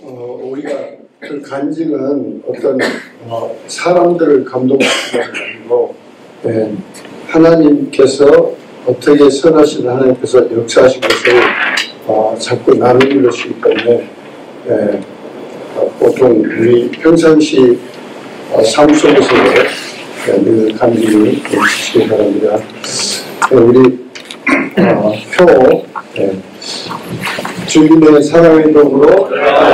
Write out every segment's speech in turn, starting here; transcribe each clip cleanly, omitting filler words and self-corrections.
우리가 그 간증은 어떤 사람들을 감동시키는 게 아니고 하나님께서 어떻게 선하신 하나님께서 역사하신 것을 자꾸 나누는 것이기 때문에 보통 우리 평상시 삶 속에서 늘 간증을 해주시기 바랍니다. 우리 표 주님의 사랑의 도구로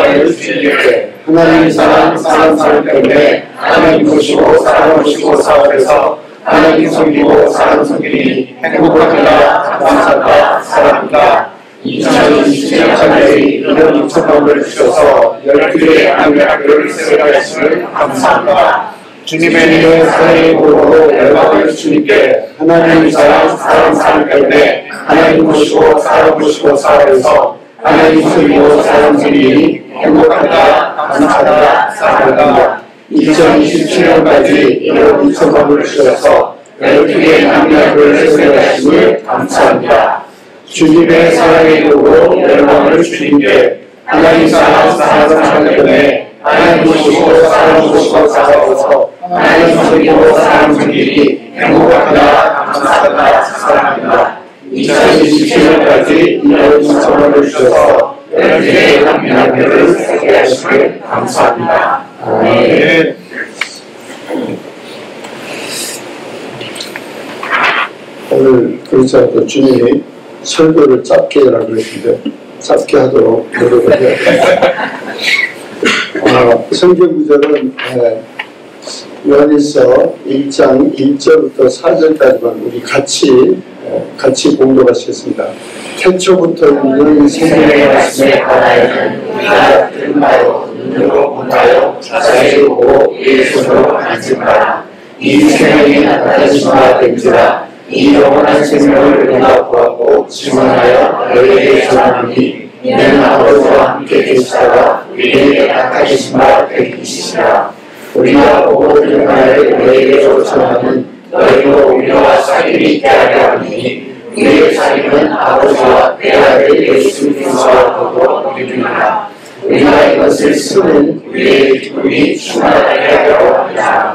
하나님의 사랑 때문에 하나님 보시고 사랑 보시고 사랑해서 하나님 섬기고 사랑 섬기니 행복합니다. 감사합니다. 사랑합니다. 2027년까지 이런 6,000원을 주셔서 12개의 안락교를 세워가시을 감사합니다. 주님의 사랑의 도구로 열방을 주님께 하나님의 사랑 때문에 하나님 보시고 사랑해서 하나님 섬기고 사랑 섬기니 행복합니다. 감사합니다. 사랑합니다. 2027년까지 이런 2,000원을 주셔서 12개의 안락교를 세워가시을 감사합니다. 주님의 사랑의 도구로 열방을 주님께 하나님 사랑 때문에 하나님 보시고 사랑해서 하나님 섬기고 사랑 섬기니 행복합니다. 감사합니다. 사랑합니다. 2027년까지 이런 2,000원을 주셔서 12개의 안락교를 세워가시을 감사합니다. 아멘. 오늘 그렇지 않고 주님이 설교를 짧게 하라고 그랬는데 짧게 하도록 노력을 해야 됩니다. 성경 구절은 요한일서 1장 1절부터 4절까지만 우리 같이 공독하시겠습니다. 태초부터 있는 생명의 말씀에 관하여는 우리가 들은바요 눈으로 본바요 자세히 보고 이의 손으로 만진바라. 이 생명이 나타나신 바 된지라. 이 영원한 생명을 우리가 보았고 증언하여 너희에게 전하노니 이는 아버지와 함께 계시다가 우리에게 나타나신 바 되시니라. 우리가 보고 들은 바를 너희에게 전하는 너희도 우리와 사귐이 있게 하려 하니 우리의 사귐은 아버지와 내 아들 예수 그리스도와 더불어 누리리라. 우리가 이것을 쓰는 우리의 기쁨이 충만하게 하려 합니다.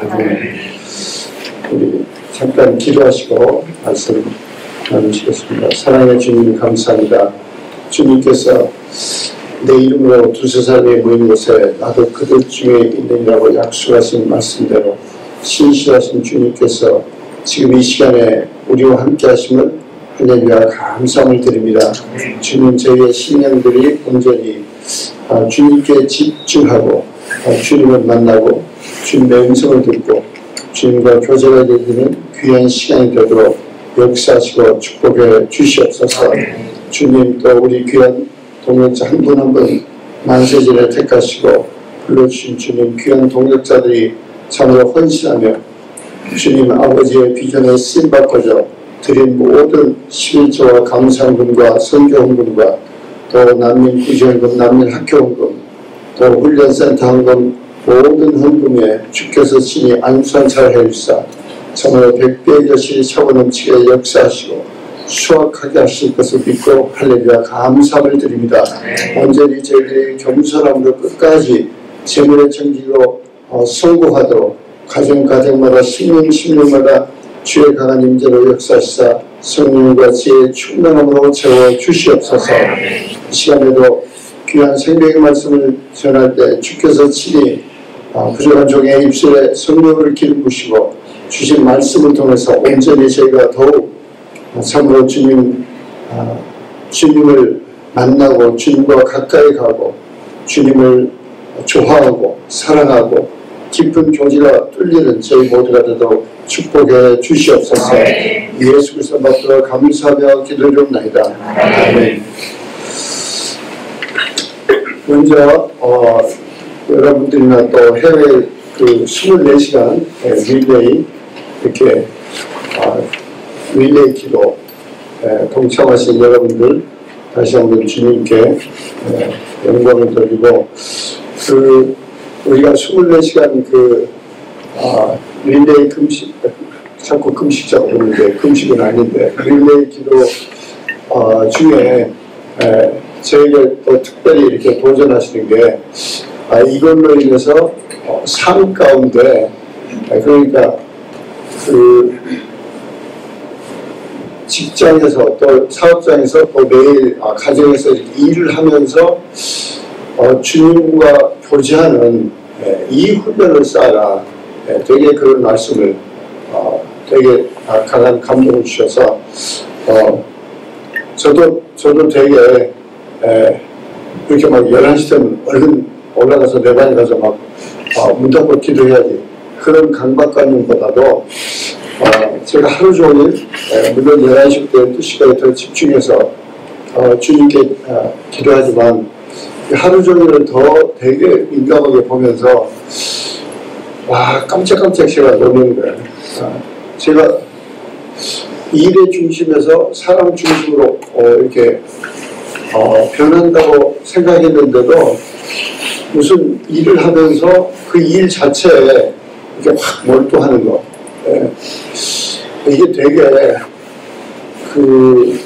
우리 잠깐 기도하시고 말씀 나누시겠습니다. 사랑의 주님 감사합니다. 주님께서 내 이름으로 두세 사람이 모인 곳에 나도 그들 중에 있느니라고 약속하신 말씀대로 신실하신 주님께서 지금 이 시간에 우리와 함께 하심을 할렐루야 감사함을 드립니다. 주님 저희의 신령들이 온전히 주님께 집중하고 주님을 만나고 주님의 음성을 듣고 주님과 교제가 되는 귀한 시간이 되도록 역사하시고 축복해 주시옵소서. 주님 또 우리 귀한 동역자 한 분 한 분 만세절에 택하시고 불러주신 주님 귀한 동역자들이 참으로 헌신하며 주님 아버지의 비전에 쓰임받고자 드린 모든 11조와 감사헌금과 선교헌금과 또 난민구제헌금, 난민학교헌금 또 훈련센터 헌금 모든 헌금에 주께서 친히 안수한차를 해주사 참으로 백배의 것이 차고넘치게 역사하시고 수확하게 하실 것을 믿고 할렐루야 감사함을 드립니다. 온전히 저희들이 겸손함으로 끝까지 재물의 정직으로 성공하도록 가정마다 심령마다 주의 강한 임재로 역사하시사 성령과 지혜의 충만함으로 채워 주시옵소서. 이 시간에도 귀한 생명의 말씀을 전할 때 주께서 친히 부족한 종의 입술에 성령을 기름 부시고 주신 말씀을 통해서 온전히 저희가 더욱 참으로 주님을 만나고 주님과 가까이 가고 주님을 좋아하고 사랑하고 깊은 교제가 뚫리는 저희 모두가 되도록 축복해 주시옵소서. 예수 그리스도 받들어 감사하며 기도드립니다. 아멘. 먼저 여러분들이나 또 해외 그 24시간 릴레이 이렇게 릴레이 기도 동참하신 여러분들 다시 한번 주님께 영광을 드리고 우리가 24시간 릴레이 금식 자꾸 금식자고 그러는데 금식은 아닌데 릴레이 기도 중에 저에게 또 특별히 이렇게 도전하시는 게 이걸로 인해서 삶 가운데 그러니까 그 직장에서 또 사업장에서 또 매일 가정에서 이렇게 일을 하면서 주님과 교제하는 이 훈련을 쌓아라. 되게 그런 말씀을 되게 강한 감동을 주셔서 저도 되게 이렇게 막 11시 되면 얼른 올라가서 내 방에 가서 막 문 닫고 기도해야지 그런 강박관념보다도 제가 하루 종일 물론 11시부터 12시까지 더 집중해서 주님께 기도하지만 하루 종일을 더 되게 민감하게 보면서 와 깜짝깜짝 제가 놀라는 거예요. 제가 일의 중심에서 사람 중심으로 이렇게 변한다고 생각했는데도 무슨 일을 하면서 그 일 자체에 이렇게 확 몰두하는 거. 이게 되게 그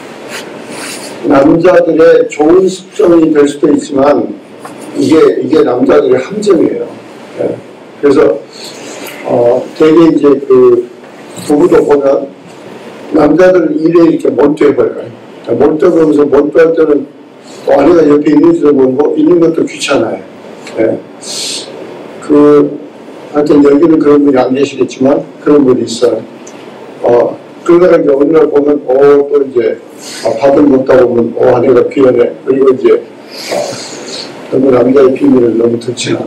남자들의 좋은 습성이 될 수도 있지만 이게 남자들의 함정이에요. 그래서 되게 이제 그 부부도 보면 남자들 일에 이렇게 몰두해버려요. 몰두하면서 몰두할 때는 아내가 옆에 있는지도 모르고 있는 것도 귀찮아요. 하여튼 여기는 그런 분이 안 계시겠지만 그런 분이 있어요. 그러다가 이제 어느 날 보면 또 이제 밥을 먹다 보면 아내가 귀하네. 그리고 이제 너무 남자의 비밀을 너무 듣지나.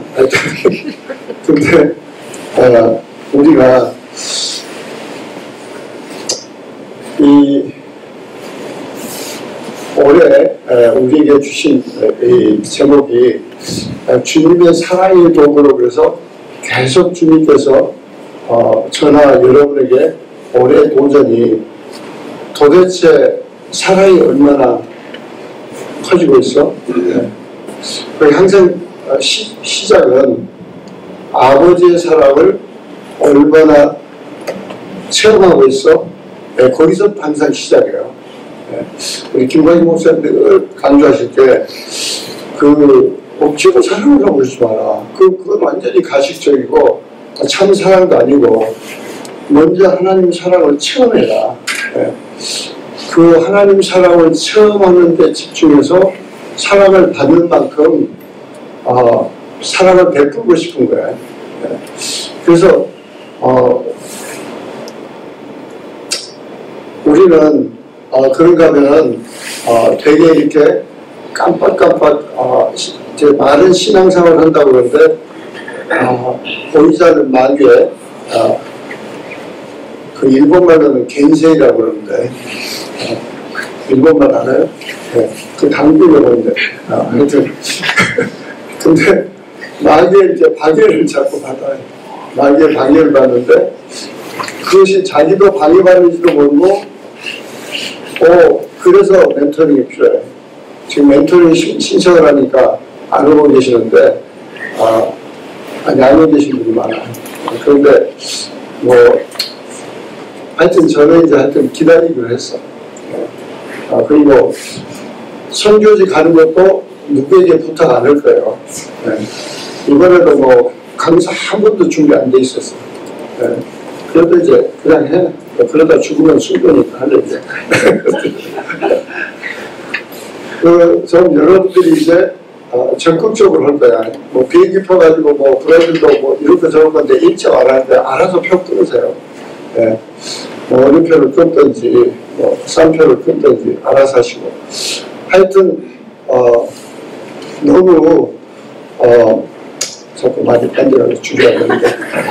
근데 우리가 올해 우리에게 주신 이 제목이 주님의 사랑의 도구로 그래서 계속 주님께서 저나 여러분에게 올해 도전이 도대체 사랑이 얼마나 커지고 있어? 항상 시작은 아버지의 사랑을 얼마나 체험하고 있어? 거기서 항상 시작해요. 우리 김광희 목사님 늘 강조하실 때 억지로 사랑을 하고 그러지 마라. 그건 완전히 가식적이고 참 사랑도 아니고 먼저 하나님 사랑을 체험해라. 그 하나님 사랑을 체험하는 데 집중해서 사랑을 받는 만큼 사랑을 베풀고 싶은 거야. 그래서 우리는 그런가 하면은 되게 이렇게 깜빡깜빡 많은 신앙생활을 한다고 그러는데 보이지 않는 마귀에 그 일본말로는 겐세이라고 그러는데 일본말 알아요? 그 당구를 보는데 하여튼 근데 마귀의 이제 방해를 자꾸 받아요. 마귀의 방해를 받는데 그것이 자기도 방해받는지도 모르고 그래서 멘토링이 필요해요. 지금 멘토링 신청을 하니까 안 오고 계시는데 안 오고 계신 분이 많아요. 그런데 하여튼 저는 이제 기다리기로 했어. 그리고 선교지 가는 것도 누구에게 부탁 안 할 거예요. 이번에도 강사 한 번도 준비 안 돼 있었어. 그래도 이제 그냥 해. 그러다 죽으면 순교니까 할래 이제. 전 여러분들이 이제 적극적으로 할 거야. 비행기 펴가지고 브라질도 이렇게 저런 건데 일찍 알았는데 알아서 표 끊으세요. 어느 표를 끊든지 싼 표를 끊든지 알아서 하시고. 하여튼 너무 자꾸 많이 딴데를 줄여야 되는데.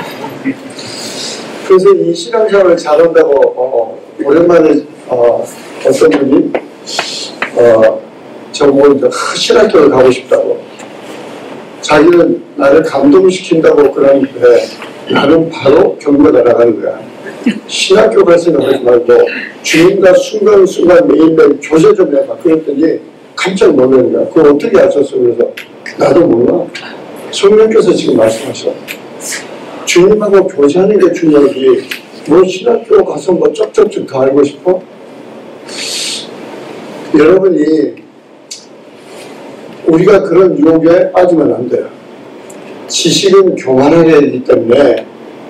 그래서 이 신앙생활을 잘한다고 오랜만에 어떤 분이 저보고 신학교를 가고 싶다고 자기는 나를 감동시킨다고 그러는데 나는 바로 경매 날아가는 거야. 신학교 갈 생각하지 말고 주님과 순간순간 매일매일 교제 좀 해봐. 그랬더니 깜짝 놀라는 거야. 그걸 어떻게 아셨어? 그래서 나도 몰라. 성령께서 지금 말씀하셔. 주님하고 교제하는 게 중요하지. 신학교 가서 쪽쪽쪽 더 알고 싶어? 여러분이 우리가 그런 유혹에 빠지면 안 돼요. 지식은 교만하게 하기 때문에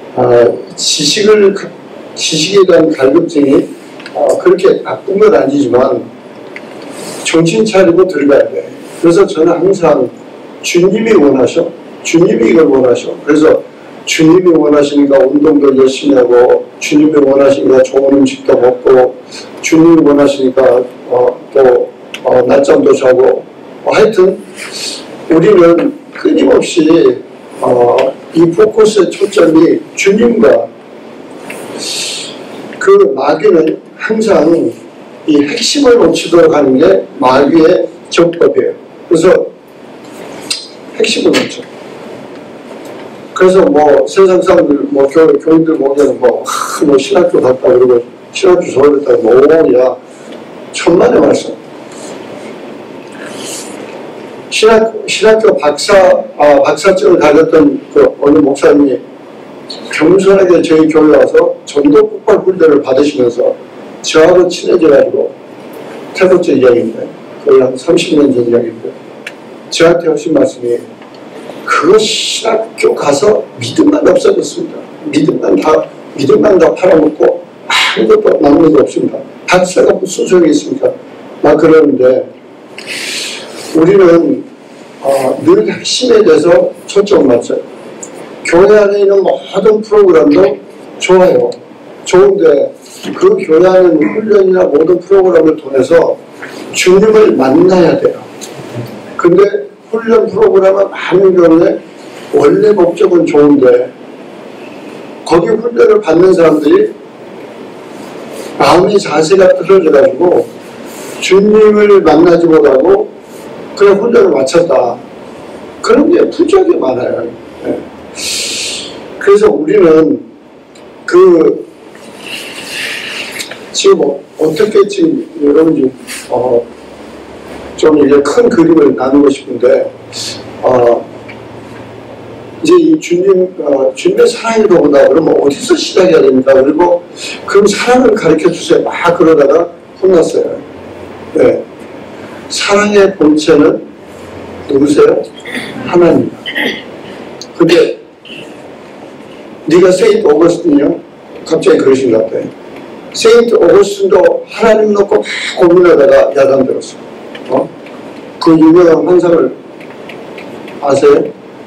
지식에 대한 갈급증이 그렇게 나쁜 건 아니지만 정신 차리고 들어가야 돼. 그래서 저는 항상 주님이 원하셔. 주님이 이걸 원하셔. 그래서 주님이 원하시니까 운동도 열심히 하고, 주님이 원하시니까 좋은 음식도 먹고, 주님이 원하시니까 또 낮잠도 자고, 하여튼 우리는 끊임없이 이 포커스의 초점이 주님과, 그 마귀는 항상 이 핵심을 놓치도록 하는 게 마귀의 전법이에요. 그래서 핵심을 놓쳐. 그래서 뭐 세상 사람들, 뭐 교인들 보면 뭐 신학교 갔다 그러고 신학교 졸업했다 뭐 야 천만의 말씀. 신학교 박사증을 가졌던 그 어느 목사님이 겸손하게 저희 교회 와서 전도 폭발 훈련을 받으시면서 저하고 친해져가지고 태도째 이야기인데 거의 한 30년 전 이야기인데 저한테 하신 말씀이 그 신학교 가서 믿음만 없어졌습니다. 믿음만 다 팔아먹고 아무것도 남는 게 없습니다. 박사가 무슨 소용이 있습니까? 막 그러는데 우리는 늘 핵심에 대해서 초점을 맞춰요. 교회 안에 있는 모든 프로그램도 좋아요. 좋은데 그 교회 안에 있는 훈련이나 모든 프로그램을 통해서 주님을 만나야 돼요. 근데 훈련 프로그램은 많은 경우에 원래 목적은 좋은데 거기 훈련을 받는 사람들이 마음의 자세가 틀어져가지고 주님을 만나지 못하고 그냥 훈련을 마쳤다. 그런 게 부족이 많아요. 네. 그래서 우리는 지금 어떻게 지금 여러분이 좀 이게 큰 그림을 나누고 싶은데 이제 이 주님의 사랑이 더구나 그러면 어디서 시작해야 됩니까? 그리고 그럼 사랑을 가르쳐 주세요. 막 그러다가 혼났어요. 네. 사랑의 본체는 누구세요? 하나님. 근데 네가 세인트 오거스틴이요? 갑자기 그러신 것 같아요. 세인트 오거스틴도 하나님 놓고 막 고민하다가 야단들었어. 그 유명한 환상을 아세요?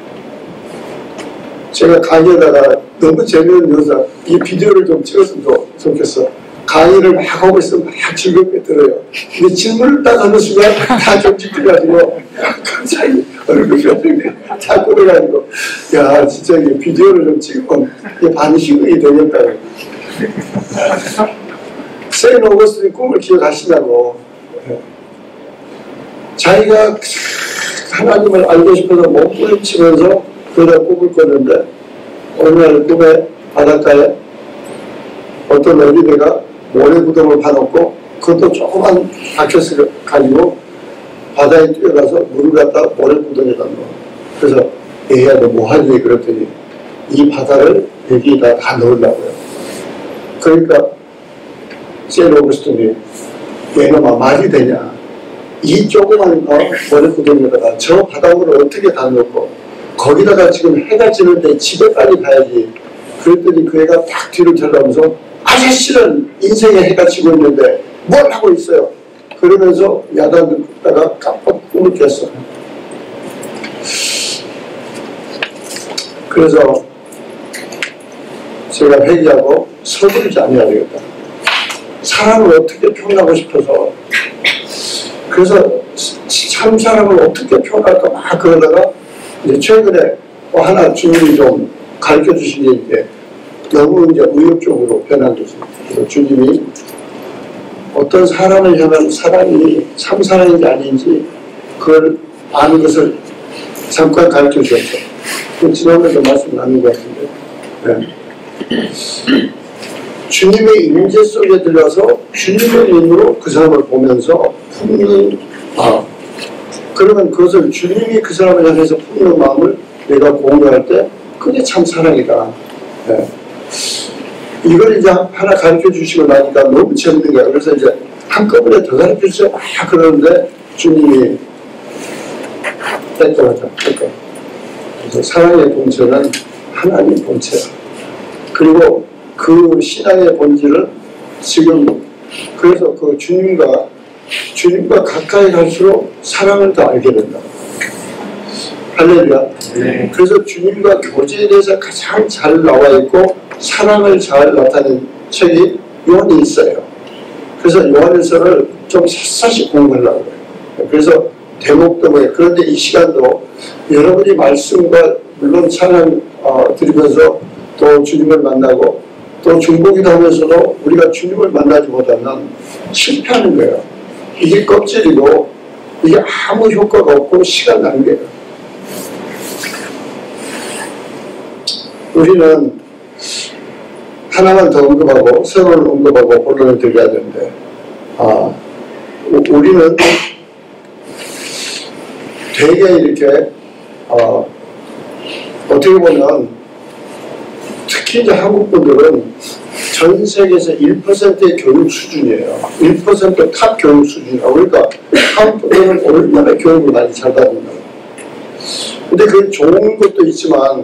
제가 강의에다가 너무 재미있는 영상, 이 비디오를 좀 찍었으면 좋겠어. 강의를 막 하고 있으면 막 즐겁게 들어요. 근데 질문을 딱 하는 순간 다 경직돼가지고 갑자기 얼굴 표정이 다 끌어가지고 야 진짜 이 비디오를 좀 찍으면 이게 반신경이 되겠다. 세인트 오거스틴 꿈을 기억하시냐고. 자기가 하나님을 알고 싶어서 몸부림치면서 그러다 꿈을 꿨는데 어느 날 꿈에 바닷가에 어떤 어린애가 모래구덩을 파놓고 그것도 조그만 바켓을 가지고 바다에 뛰어가서 물을 갖다 모래구덩에다 넣어. 그래서 얘야 너 뭐하니? 그랬더니 이 바다를 여기다 다 넣으려고요. 그러니까 세인트 오거스틴이 얘가 말이 되냐? 이 조그만 모래구덩에다가 저 바닷물을 어떻게 다 넣고 거기다가 지금 해가 지는데 집에 빨리 가야지. 그랬더니 그 애가 딱 뒤로 들어가면서 아저씨는 인생에 해가 지고 있는데 뭘 하고 있어요? 그러면서 야단을 듣다가 깜빡 꿈을 깼어. 그래서 제가 회개하고 서두르지 않아야 되겠다. 사람을 어떻게 표현하고 싶어서 그래서 참 사람을 어떻게 표현할까 막 그러다가 이제 최근에 하나 주님이 좀 가르쳐 주신 게 이제 너무 이제 의욕적으로 변한 거죠. 그래서 주님이 어떤 사람을 향한 사랑이 참 사랑인지 아닌지 그걸 아는 것을 잠깐 가르쳐 주셨죠. 지난번에도 말씀 나눈 것 같은데. 네. 주님의 임재 속에 들어서 주님의 눈으로 그 사람을 보면서 품는 마음. 그러면 그것을 주님이 그 사람을 향해서 품는 마음을 내가 공유할 때 그게 참 사랑이다. 네. 이걸 이제 하나 가르쳐 주시고 나니까 너무 재밌는 거야. 그래서 이제 한꺼번에 더 가르쳐 주세요. 그러는데 주님이 했더라고요. 그래서 사랑의 본체는 하나님 본체야. 그리고 그 신앙의 본질은 지금 그래서 그 주님과 가까이 갈수록 사랑을 더 알게 된다. 할렐루야. 네. 그래서 주님과 교제에 대해서 가장 잘 나와 있고 사랑을 잘 나타낸 책이 요한일서예요. 그래서 요한일서를 좀 샅샅이 공부하려고 해요. 그래서 대목도 뭐예요. 그런데 이 시간도 여러분이 말씀과 물론 찬양 드리면서 또 주님을 만나고 또 중보기도 하면서도 우리가 주님을 만나지 못하면 실패하는 거예요. 이게 껍질이고 이게 아무 효과가 없고 시간 낭비예요. 우리는 하나만 더 언급하고 서론을 언급하고 본론을 드려야 되는데 우리는 되게 이렇게 어떻게 보면 특히 이제 한국 분들은 전 세계에서 1%의 교육 수준이에요. 1% 탑 교육 수준이라고. 그러니까 한국 분들은 얼마나 교육을 많이 잘 받는가. 근데 그 좋은 것도 있지만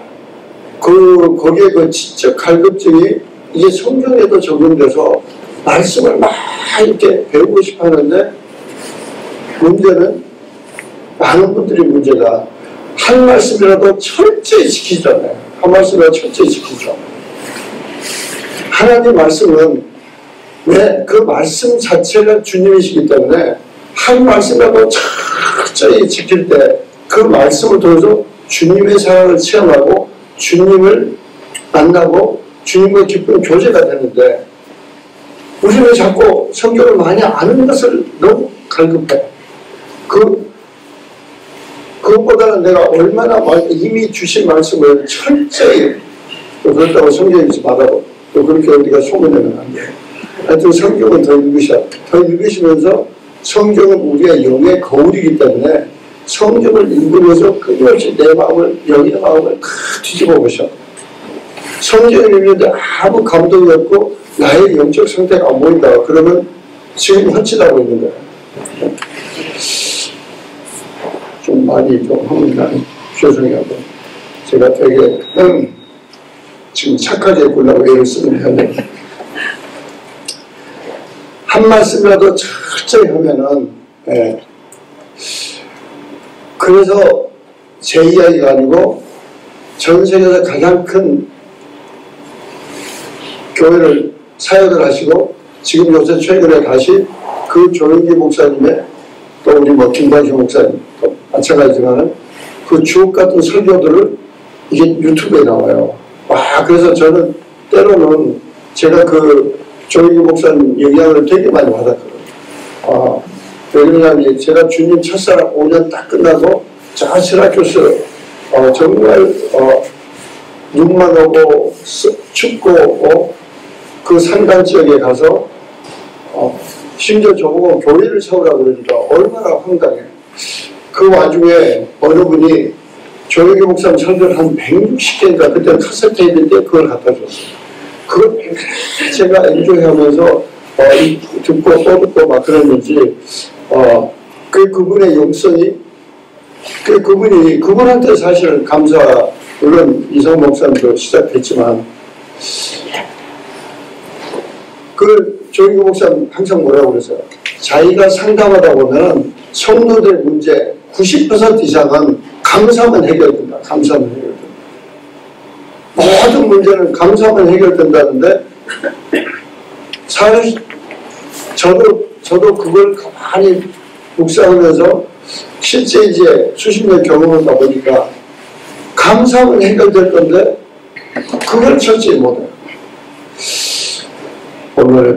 거기에 그 지적 갈급증이 이게 성경에도 적용돼서 말씀을 막 이렇게 배우고 싶어 하는데 문제는 많은 분들이 문제가 한 말씀이라도 철저히 지키잖아요. 한 말씀이라도 철저히 지키죠. 하나님 말씀은 왜 그 말씀 자체가 주님이시기 때문에 한 말씀이라도 철저히 지킬 때 그 말씀을 통해서 주님의 사랑을 체험하고 주님을 만나고 주님과 깊은 교제가 되는데 우리는 자꾸 성경을 많이 아는 것을 너무 갈급해. 그것보다는 내가 얼마나 이미 주신 말씀을 철저히 그렇다고 성경이지 말라고 또 그렇게 어디가 소문내면 안 돼. 하여튼 성경은 더 읽으셔. 더 읽으시면서 성경은 우리의 영의 거울이기 때문에 성경을 읽으면서 끊임없이 내 마음을, 영의 마음을 뒤집어 보셔. 성경을 읽는데 아무 감동이 없고 나의 영적 상태가 안 보인다. 그러면 지금 헛짓하고 있는 거야. 좀 많이 좀 하면 죄송해요. 제가 되게 지금 착하게 보려고 애를 쓰는 편인데 한 말씀이라도 철저히 하면은 그래서 제 이야기가 아니고 전 세계에서 가장 큰 교회를 사역을 하시고 지금 요새 최근에 다시 그 조영기 목사님의 또 우리 김관식 목사님 또 마찬가지지만은 그 주옥 같은 설교들을 이게 유튜브에 나와요. 그래서 저는 때로는 제가 그 조영기 목사님 영향을 되게 많이 받았거든요. 왜 그러냐면 제가 주님 첫사랑 5년 딱 끝나고 저 시라큐스 정말 눈만 오고 춥고 그 산간 지역에 가서 심지어 저보고 교회를 세우라고 그러니까 얼마나 황당해. 그 와중에 어느 분이 조영기 목사님 설교를 한 160개인가 그때는 카세트인데 그걸 갖다 줬어요. 그걸 제가 엔조이하면서 듣고 또 듣고 막 그랬는지 그분의 영성이 그분한테 사실은 감사 물론 이성 목사님도 시작했지만 그 조영기 목사님 항상 뭐라고 그랬어요? 자기가 상담하다 보면 성도들 문제 90% 이상은 감사만 해결된다. 감사만 해결된다. 모든 문제는 감사만 해결된다는데 사실 저도 그걸 가만히 묵상하면서 실제 이제 수십 년 경험하다 보니까 감사만 해결될 건데 그걸 철저히 못해요. 오늘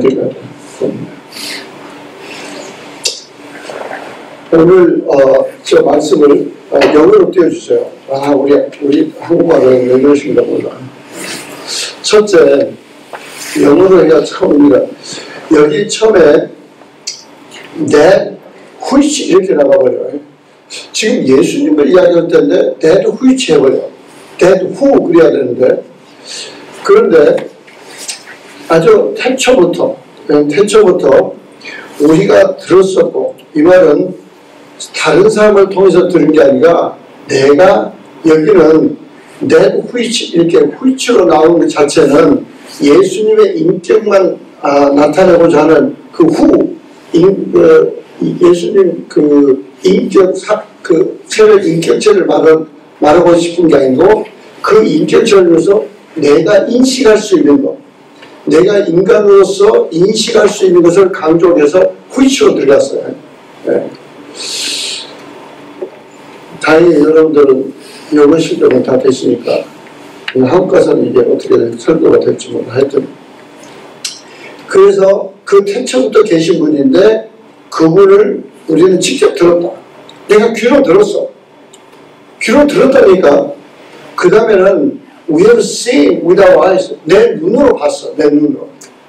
저 말씀을 영어로 띄워주세요. 우리 한국말은 왜 그러신가 몰라. 첫째, 영어로 해야 처음입니다. 여기 처음에 that which 이렇게 나가버려요. 지금 예수님을 이야기할 텐데 that which 해버려요. that who 그래야 되는데 그런데 아주 태초부터 우리가 들었었고 이 말은 다른 사람을 통해서 들은 게 아니라 내가 여기는 that which 이렇게 which로 나오는 것 자체는 예수님의 인격만 나타내고자 하는 그 예수님 그 인격 인격체를 말하고 싶은 게 아니고 그 인격체를 위해서 내가 인식할 수 있는 것, 내가 인간으로서 인식할 수 있는 것을 강조해서 which로 들어갔어요. 네. 다행히 여러분들은 영어 실력은 다 됐으니까 한국 가서는 이게 어떻게 설교가 될지 몰라. 하여튼 그래서 그 태초부터 계신 분인데 그분을 우리는 직접 들었다. 내가 귀로 들었어. 귀로 들었다니까 그 다음에는 we have seen with our eyes. 내 눈으로 봤어. 내 눈으로.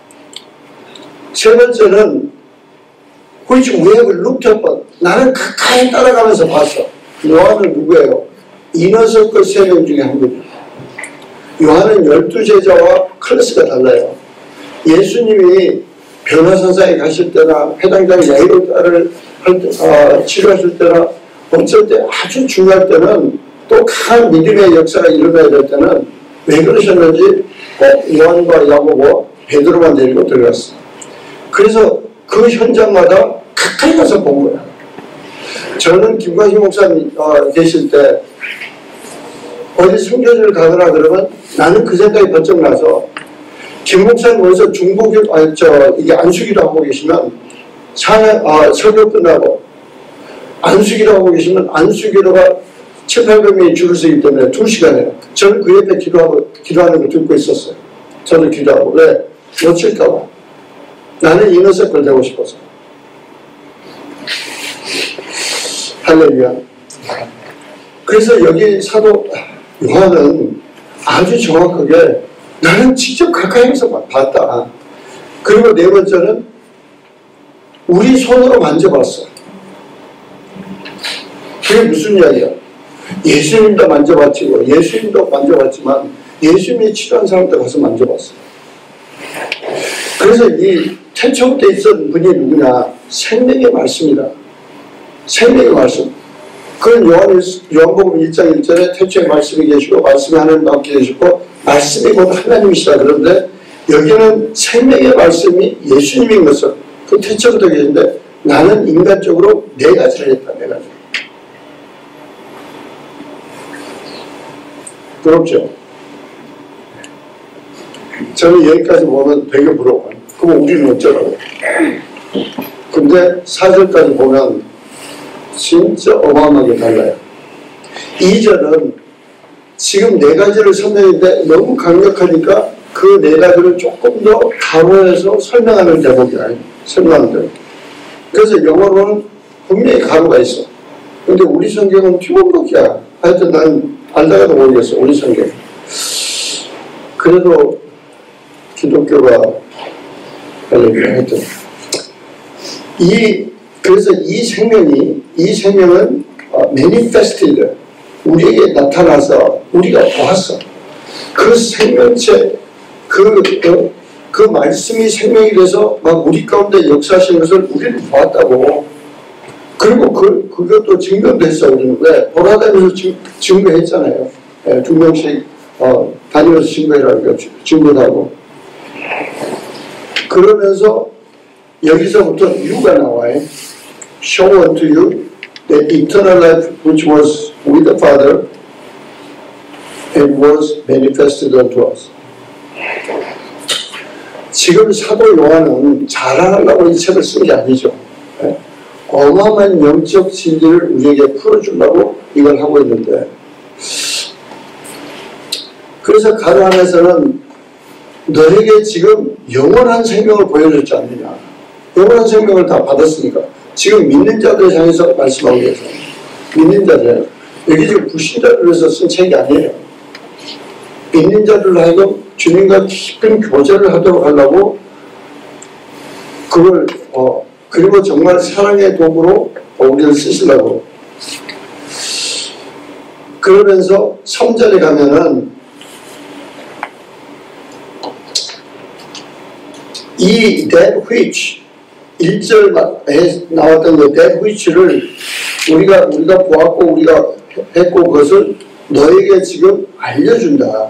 세 번째는 which we have looked upon. 나는 가까이 따라가면서 봤어. 요한은 누구예요? 이너서클 3명 중에 한 분이에요. 요한은 12제자와 클래스가 달라요. 예수님이 변호사상에 가실 때나 회당장 야이로를 치료하실 때나 어쩔 때 아주 중요할 때는 또 강한 믿음의 역사가 일어나야 될 때는 왜 그러셨는지 꼭 요한과 야고보와 베드로만 데리고 들어갔어요. 그래서 그 현장마다 가까이 가서 본 거야. 저는 김광식 목사님 계실 때 어디 선교지를 가거나 그러면 나는 그 생각이 번쩍 나서 김 목사님 어디서 이게 안수기도 하고 계시면 설교 끝나고 안수기도 하고 계시면 안수기도가 700~800명이 줄을 서기 때문에 2시간이에요. 저는 그 옆에 기도하는 걸 듣고 있었어요. 저도 기도하고. 왜? 놓칠까봐. 나는 이너서클 되고 싶어서. 할렐루야. 그래서 여기 사도 요한은 아주 정확하게 나는 직접 가까이에서 봤다. 그리고 네 번째는 우리 손으로 만져봤어. 그게 무슨 이야기야? 예수님도 만져봤지고 예수님도 만져봤지만 예수님이 치료한 사람들 가서 만져봤어. 그래서 이 태초부터 있었던 분이 누구냐? 생명의 말씀이다. 생명의 말씀. 그건 요한복음 1장 1절에 태초에 말씀이 계시고 말씀이 하나님과 함께 계시고 말씀이 곧 하나님이시다. 그런데 여기는 생명의 말씀이 예수님인 것을 그 태초부터 계신데 나는 인간적으로 네 가지를 했다. 네 가지. 부럽죠? 저는 여기까지 보면 되게 부러워요. 그럼 우리는 어쩌라고? 근데 4절까지 보면 진짜 어마어마하게 달라요. 2절은 지금 네 가지를 설명했는데 너무 강력하니까 그 네 가지를 조금 더 가로해서 설명하는 대목이야. 설명하는 대목. 그래서 영어로는 분명히 가로가 있어. 근데 우리 성경은 튜브북이야. 하여튼 난 알다가도 모르겠어. 우리 성경. 그래도 기독교가 하여튼 그래서 이 생명은 manifested 우리에게 나타나서 우리가 보았어. 그 생명체 그 말씀이 생명이 돼서 막 우리 가운데 역사하시는 것을 우리는 보았다고. 그리고 그것도 증명됐어. 우리는 왜? 돌아다니면서 증거했잖아요. 2명씩 다니면서 증거해라니까 증거도 하고. 그러면서 여기서부터 you가 나와요. Show unto you the eternal life which was with the Father and was manifested unto us. 지금 사도 요한은 자랑하려고 이 책을 쓴 게 아니죠. 어마어마한 영적 진리를 우리에게 풀어주려고 이걸 하고 있는데, 그래서 가로 안에서는 너에게 지금 영원한 생명을 보여줬지 않느냐. 영원한 생명을 다 받았으니까 지금 믿는 자들 향해서 말씀하고 계세요. 믿는 자들. 여기 지금 불신자를 위해서 쓴 책이 아니에요. 믿는 자들로 하여금 주님과 깊은 교제를 하도록 하려고 그걸 그리고 정말 사랑의 도구로 우리를 쓰시려고. 그러면서 3절에 가면은 that which 1절에 나왔던 그 that which를 우리가 보았고 우리가 했고 그것을 너에게 지금 알려준다.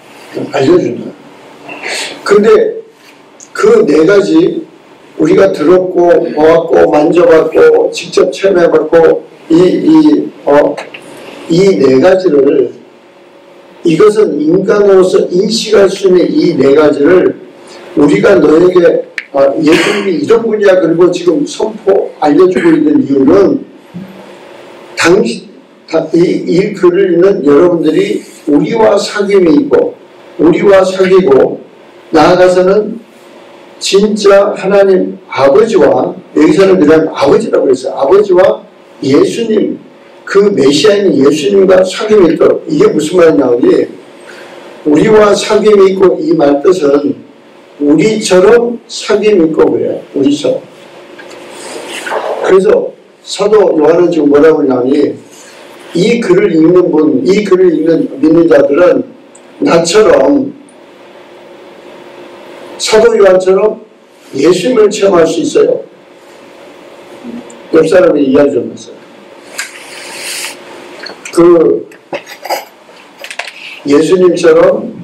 근데 그 네 가지 우리가 들었고 보았고 만져봤고 직접 체험해봤고 이 네 가지를 이것은 인간으로서 인식할 수 있는 이 네 가지를 우리가 너에게 예수님이 이런 분이야 그리고 지금 선포 알려주고 있는 이유는 이 글을 읽는 여러분들이 우리와 사귐이 있고 우리와 사귀고 나아가서는 진짜 하나님 아버지와 여기서는 그냥 아버지라고 했어요. 아버지와 예수님 그 메시아인 예수님과 사귐이 있도록 이게 무슨 말이냐면 우리와 사귐이 있고 이 말 뜻은 우리처럼 사귐이 있고 그래요. 우리처럼. 그래서 사도 요한은 지금 뭐라고 하냐니 이 글을 읽는 분, 이 글을 읽는 믿는 자들은 나처럼 사도 요한처럼 예수님을 체험할 수 있어요. 옆 사람이 이야기 좀 했어요. 그 예수님처럼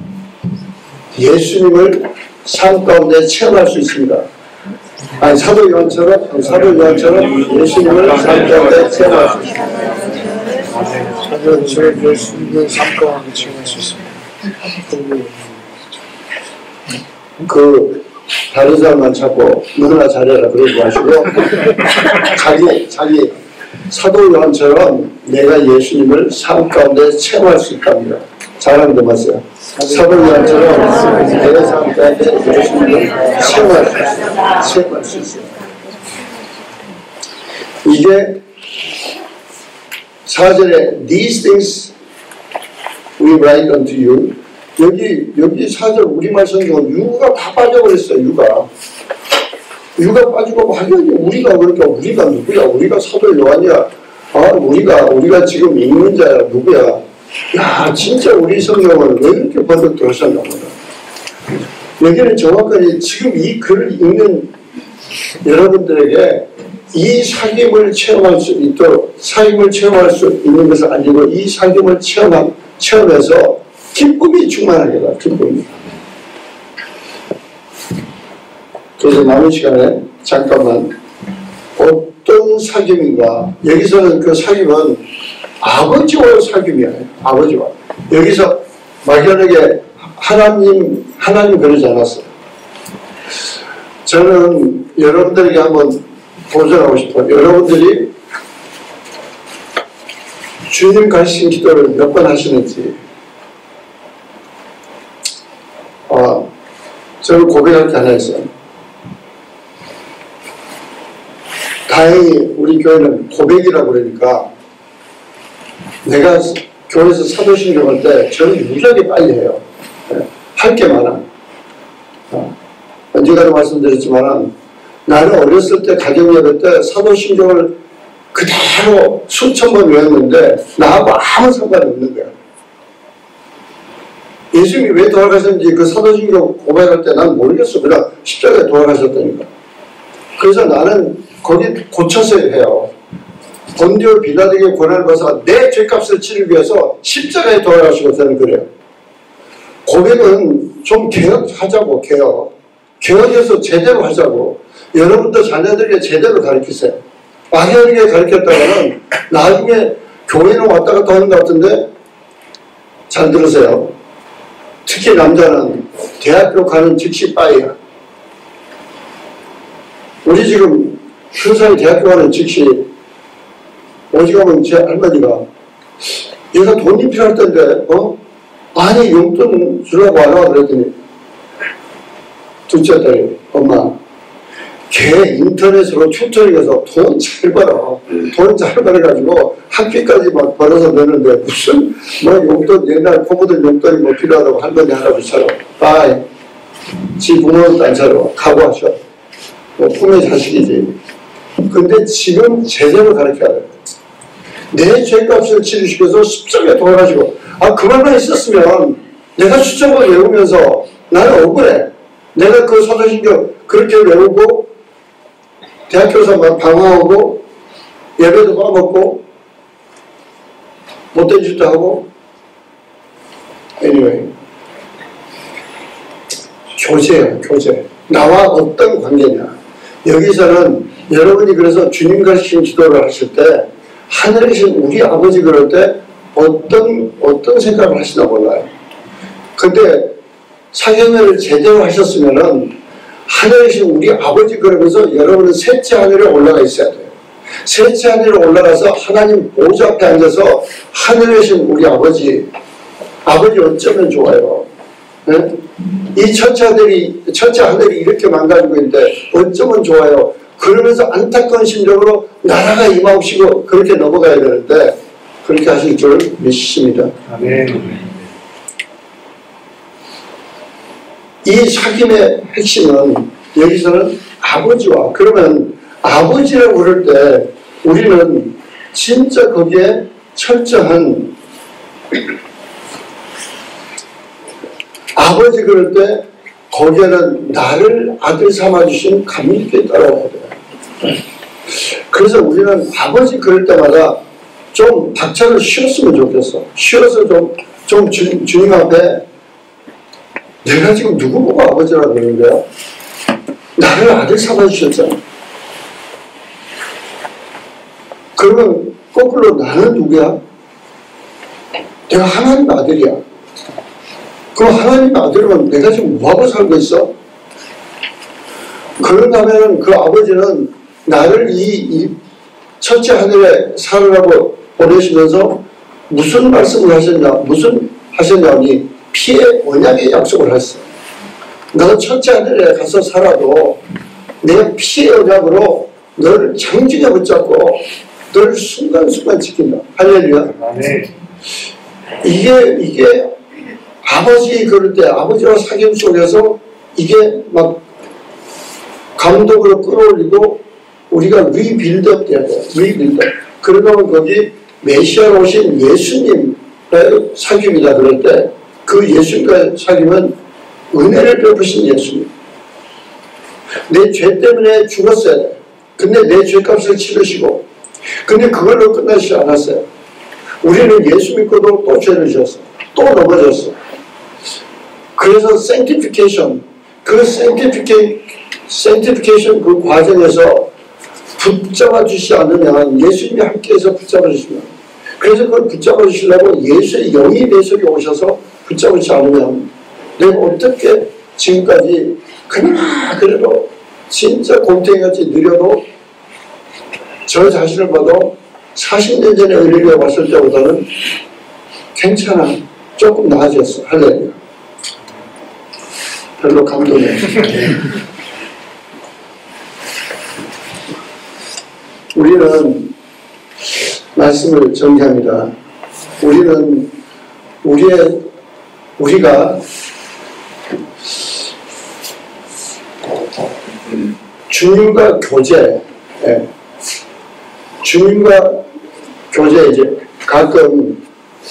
예수님을 삶 가운데 체험할 수 있습니다. 아니 사도 요한처럼 예수님을 삶 가운데 체험할 수 있습니다. 사도 예수님을 삶 가운데 체험할 수 있습니다. 그 다른 사람만 찾고 너나 잘해라 그러지 마시고 자기 사도 요한처럼 내가 예수님을 삶 가운데 체험할 수 있답니다. 잘하는 데 맞어요. 사도 요한처럼 내가 삶 가운데 예수님을 체험할 수 있어요. 이게 4절에 These things we write unto you 여기 4절 우리말 성경은 유가 다 빠져버렸어요. 유가 빠지고 막연히 우리가 그러니까 우리가 누구야? 우리가 사도 요한이야. 우리가 지금 읽는 자야. 누구야? 야 진짜 우리 성경을 왜 이렇게 번뜩 들었었나 보다. 여기는 정확하게 지금 이 글을 읽는 여러분들에게 이 사귐을 체험할 수 있도록 사귐을 체험할 수 있는 것을 알리고 이 사귐을 체험해서 기쁨이 충만하게 가 기쁨이. 그래서 남은 시간에 잠깐만 어떤 사귐인가 여기서는 그 사귐은 아버지와 사귐이야. 아버지와 여기서 막연하게 하나님 그러지 않았어요. 저는 여러분들에게 한번 도전하고 싶어요. 여러분들이 주님 가르친 기도를 몇 번 하시는지 저는 고백할 게 하나 있어요. 다행히 우리 교회는 고백이라고 그러니까 내가 교회에서 사도신경 할 때 저는 무지하게 빨리 해요. 할 게 많아. 언젠가도 말씀드렸지만 나는 어렸을 때 가정예배 때 사도신경을 그대로 수천 번 외웠는데 나하고 아무 상관이 없는 거야. 예수님이 왜 돌아가셨는지 그 사도신경 고백할 때 난 모르겠어. 그냥 십자가에 돌아가셨다니까. 그래서 나는 거기 고쳐서 해요. 본디오 빌라도에게 고난을 받아서 내 죄값을 치르기 위해서 십자가에 돌아가시고 저는 그래요. 고백은 좀 개혁하자고. 개혁해서 제대로 하자고. 여러분도 자녀들에게 제대로 가르치세요. 막연하게 가르쳤다가는 나중에 교회는 왔다 갔다 하는 것 같은데 잘 들으세요. 특히 남자는 대학교 가는 즉시 빠이야. 우리 지금 현상이 대학교 가는 즉시 오지가면 제 할머니가 얘가 돈이 필요할 텐데 아니 용돈 주려고 안 와 그랬더니 둘째 딸이 엄마 걔 인터넷으로 튜터링해서 돈 잘 벌어. 돈 잘 벌어가지고 학비까지 막 벌어서 내는데 무슨 용돈 옛날 포부들 용돈이 필요하다고 할머니 할아버지처럼 빠이 지 부모는 안 차려 각오하셔. 품의 자식이지. 근데 지금 제대로 가르쳐야 돼. 내 죄값을 치르시면서 십자가에 돌아가시고 그 말만 있었으면 내가 수천번 외우면서 나는 억울해. 내가 그 사도신경 그렇게 외우고 대학교에서 막 방황하고 예배도 까먹고 못된 짓도 하고 anyway 교제예요. 교제. 나와 어떤 관계냐. 여기서는 여러분이 그래서 주님과 신 기도를 하실 때 하늘에 계신 우리 아버지 그럴 때 어떤 생각을 하시나 몰라요. 근데 사경을 제대로 하셨으면은 하늘에 계신 우리 아버지 그러면서 여러분은 셋째 하늘에 올라가 있어야 돼요. 셋째 하늘에 올라가서 하나님 보좌 앞에 앉아서 하늘에 계신 우리 아버지 어쩌면 좋아요. 네? 이 첫째 하늘이 이렇게 망가지고 있는데 어쩌면 좋아요. 그러면서 안타까운 심정으로 나라가 임하옵시고 그렇게 넘어가야 되는데 그렇게 하실 줄 믿습니다. 아멘. 이 사귐의 핵심은 여기서는 아버지와 그러면 아버지라고 부를 때 우리는 진짜 거기에 철저한 아버지 그럴 때 거기에는 나를 아들 삼아주신 감리께 따라와야 돼요. 그래서 우리는 아버지 그럴 때마다 좀 박자를 쉬었으면 좋겠어. 쉬어서 좀 주님 앞에 내가 지금 누구 보고 아버지라고 그러는 거야? 나를 아들 삼아주셨잖아. 그러면 거꾸로 나는 누구야? 내가 하나님 아들이야. 그럼 하나님 아들은 내가 지금 뭐하고 살고 있어? 그런다면 그 아버지는 나를 이 첫째 하늘에 살으라고 보내시면서 무슨 말씀을 하셨냐니 피의 언약의 약속을 했어. 너 첫째 하늘에 가서 살아도 내 피의 언약으로 너를 장중에 붙잡고 너를 순간순간 지킨다. 할렐루야. 이게 아버지 그럴 때 아버지와 사귐 속에서 이게 막 감독으로 끌어올리고 우리가 리빌드업 돼야 돼요. 리빌드업. 그러면 거기 메시아로 오신 예수님의 사귐이다 그럴 때 그 예수님과의 사귐은 은혜를 베푸신 예수님. 내 죄 때문에 죽었어야 돼. 근데 내 죄값을 치르시고 근데 그걸로 끝나지 않았어요. 우리는 예수 믿고도 또 죄를 지었어. 또 넘어졌어. 그래서 sanctification 그 과정에서 붙잡아 주시지 않으면 예수님이 함께해서 붙잡아 주시면 그래서 그걸 붙잡아 주시려고 예수의 영이 내 속에 오셔서 붙잡지 않으면 내가 어떻게 지금까지 그래도 진짜 곰탱이같이 느려도 저 자신을 봐도 40년 전에 의뢰에 왔을 때보다는 괜찮아. 조금 나아졌어. 할렐루야. 별로 감동이 없어. 우리는 말씀을 정리합니다. 우리가 주님과 교제, 이제 가끔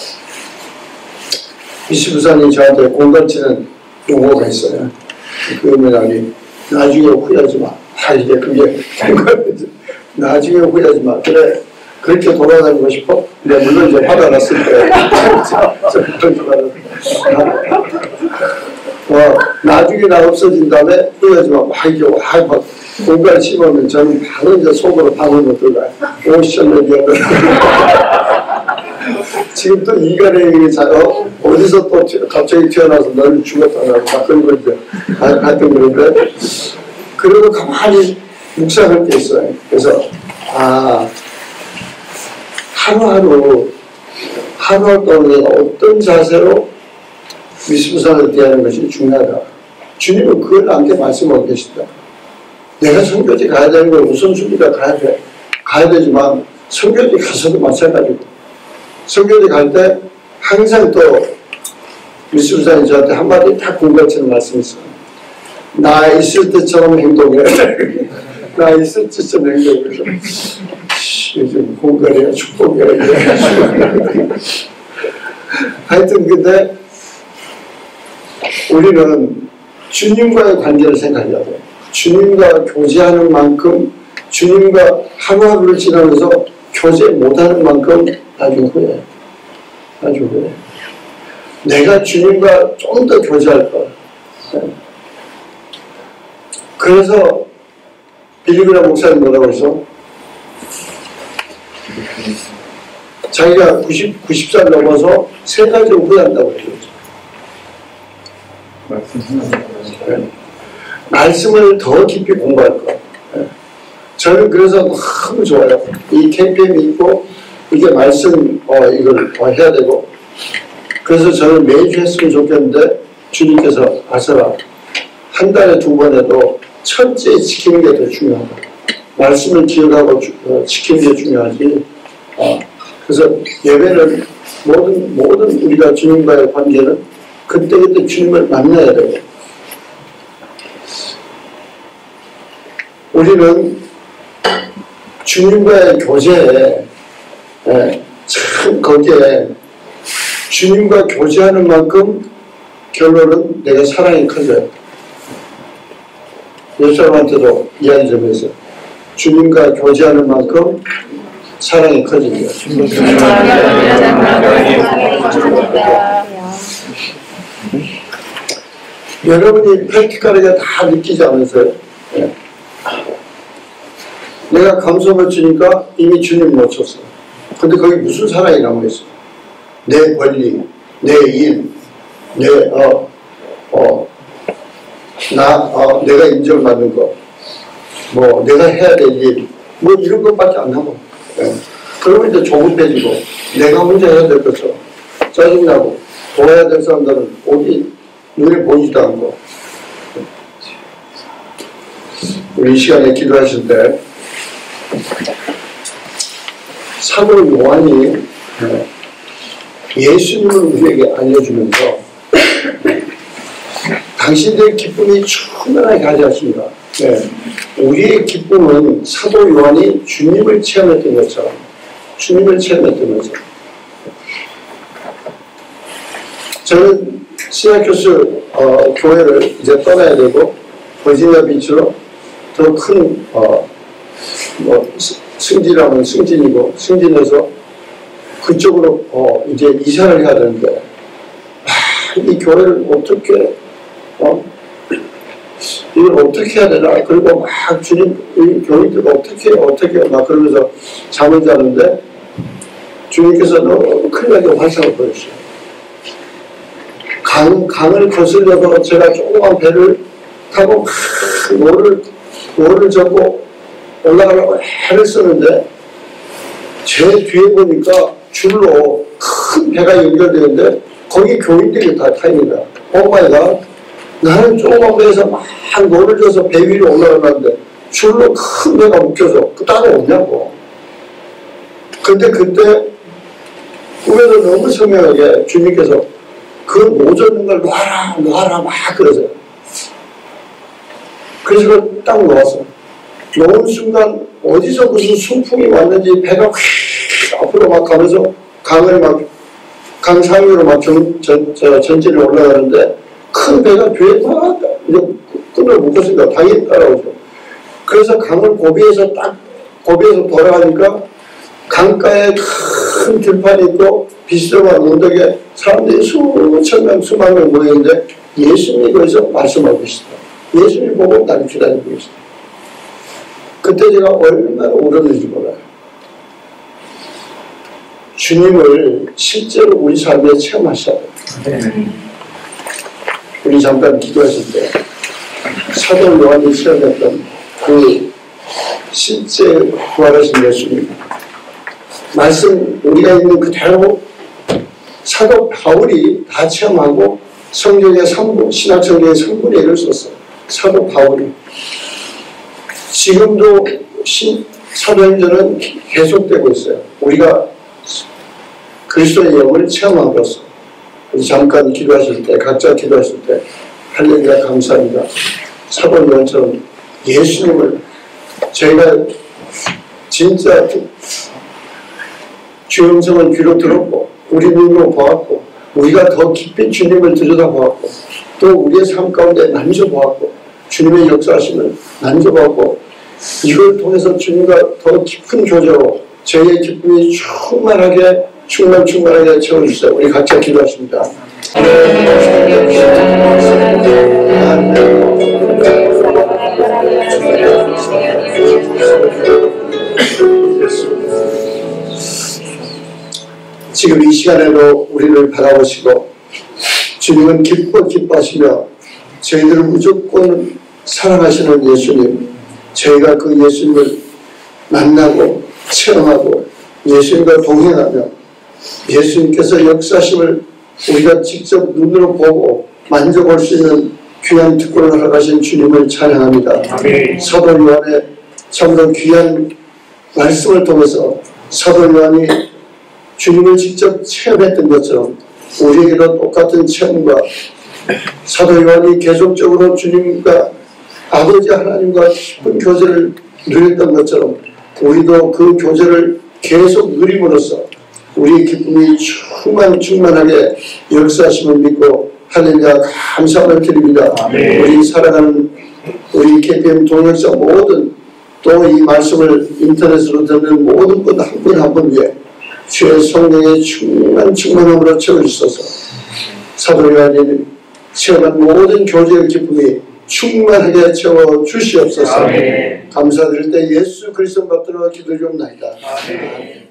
미시부사님 저한테 공감치는 용어가 있어요. 그러면 나중에 후회하지 마. 이게 그게 공감이지. 나중에 후회하지 마. 그래. 그렇게 돌아다니고 싶어? 네, 물론 이제 화가 났을 때. 나중에 나 없어진 다음에 후회하지 마. 막 공간을 씹으면 저는 바로 이제 속으로 방으로 들어가요. 오션을 지금 또 이간의 자요. 어디서 또 갑자기 튀어나와서 너를 죽었다고 막 그런 거 이제 하여튼 그런데 그리고 가만히 묵상할 게 있어요. 그래서 하루하루 동안 어떤 자세로 미스부산을 대하는 것이 중요하다. 주님은 그걸 나한테 말씀하고 계신다. 내가 선교지 가야 되는 건 우선순위가 가야 되지만 선교지 가서도 마찬가지고 선교지 갈 때 항상 또 미스부산이 저한테 한마디 딱 공감치는 말씀이 있어요. 나 있을 때처럼 행동해. 나 있을 때처럼 행동해. 요즘 공간이야 축복이야. 하여튼 근데 우리는 주님과의 관계를 생각해야 돼. 주님과 교제하는 만큼 주님과 하루하루를 지나면서 교제 못하는 만큼 아주 후회해. 아주 후회해. 내가 주님과 좀 더 교제할 걸. 그래서 빌리그라 목사님 뭐라고 해서 자기가 90살 넘어서 3가지를 후회한다고 그러죠. 말씀을 더 깊이 공부할 것. 저는 그래서 너무 좋아요. 이 캠페인이 있고 이게 말씀 이걸 해야 되고 그래서 저는 매주 했으면 좋겠는데 주님께서 아서라 한 달에 2번 해도 철저히 지키는 게 더 중요하다. 말씀을 기억하고 지키는 게 중요하지. 그래서 예배는 모든 우리가 주님과의 관계는 그때그때 주님을 만나야 되고 우리는 주님과의 교제에 참 거기에 주님과 교제하는 만큼 결론은 내가 사랑이 커져요. 옆 사람한테도 이야기 좀 해서 주님과 교제하는 만큼 사랑이 커집니다. 여러분이 프랙티컬하게 다 느끼지 않으세요? 내가 감성을 주니까 이미 주님 놓쳤어. 근데 거기 무슨 사랑이 남아있어? 내 권리, 내 일, 내가 인정받는 거, 내가 해야 될 일, 이런 것밖에 안 남아. 그러면 이제 조급해지고, 내가 혼자 해야 될 것처럼 짜증나고, 도와야 될 사람들은 어디 눈에 보이지도 않고. 우리 이 시간에 기도하실 때, 사도 요한이 예수님을 우리에게 알려주면서 당신들의 기쁨이 충분하게 가져가십니다. 우리의 기쁨은 사도 요한이 주님을 체험했던 것처럼 저는 시나큐스 교회를 이제 떠나야 되고 버지니아 비치로 더 큰 승진하면 승진이고 승진해서 그쪽으로 이제 이사를 해야 되는데 이 교회를 어떻게 이걸 어떻게 해야 되나 그리고 막 주님 이 교인들 어떻게 막 그러면서 잠을 자는데 주님께서 너무 크게 환상을 보여주셔요. 강을 거슬려서 제가 조그만 배를 타고 노를 젓고 올라가려고 애를 쓰는데 제 뒤에 보니까 줄로 큰 배가 연결되는데 거기 교인들이 다 타입니다. 오마이갓 나는 조그만 배에서 막 노를 져서 배 위로 올라가는데 줄로 큰 배가 묶여서 따라오냐고. 근데 그때 꿈에서 너무 선명하게 주님께서 그 모젓는 걸 놔라 막 그러세요. 그래서 그걸 딱 놓았어. 놓은 순간 어디서 무슨 순풍이 왔는지 배가 휙 앞으로 막 가면서 강 상위로 막 전진을 올라가는데 큰 배가 뒤에 막 끈을 묶었으니까 당연히 따라오죠. 그래서 강을 고비에서 돌아가니까 강가에 큰 들판이 있고 비스름한 언덕에 사람들이 수천 명, 수만 명 모이는데 예수님이 거기서 말씀하고 계시다. 예수님 보고 나를 기다리고 계시다. 그때 제가 얼마나 울었는지 몰라요. 주님을 실제로 우리 삶에 체험하셔야 돼요. 우리 잠깐 기도하실 때 사도 요한이 체험했던 그 실제 부활하신 예수님 말씀 우리가 있는 그대로 사도 바울이 다 체험하고 성경의 3분, 신약 성경의 3분의 1을 썼어요. 사도 바울이. 지금도 사도행전은 계속되고 있어요. 우리가 그리스도의 영을 체험함으로써 우리 잠깐 기도하실 때, 각자 기도하실 때 할렐루야 감사합니다. 사도 요한처럼 예수님을 저희가 진짜 주의 음성을 귀로 들었고 우리 눈으로 보았고 우리가 더 깊이 주님을 들여다보았고 또 우리의 삶 가운데 만져보았고 주님의 역사하심을 만져보았고 이걸 통해서 주님과 더 깊은 교제로 저희의 기쁨이 충만하게 채워주세요. 우리 각자 기도하십니다. 지금 이 시간에도 우리를 바라보시고 주님은 기뻐하시며 저희들을 무조건 사랑하시는 예수님, 저희가 그 예수님을 만나고 체험하고 예수님과 동행하며 예수님께서 역사심을 우리가 직접 눈으로 보고 만져볼 수 있는 귀한 특권을 허락하신 주님을 찬양합니다. 사도 요한의 참으로 귀한 말씀을 통해서 사도 요한이 주님을 직접 체험했던 것처럼 우리에게도 똑같은 체험과 사도 요한이 계속적으로 주님과 아버지 하나님과 깊은 교제를 누렸던 것처럼 우리도 그 교제를 계속 누림으로써 우리의 기쁨이 충만하게 역사하심을 믿고 할렐루야 감사함을 드립니다. 우리 살아가는 우리 KPM 동역자 모든 또 이 말씀을 인터넷으로 듣는 모든 분 한 분 한 분 위에 주의 성령의 충만함으로 채워주소서. 사도 요한이 체험한 모든 교제의 기쁨이 충만하게 채워주시옵소서. 감사드릴 때 예수 그리스도 받들어 기도리옵나이다.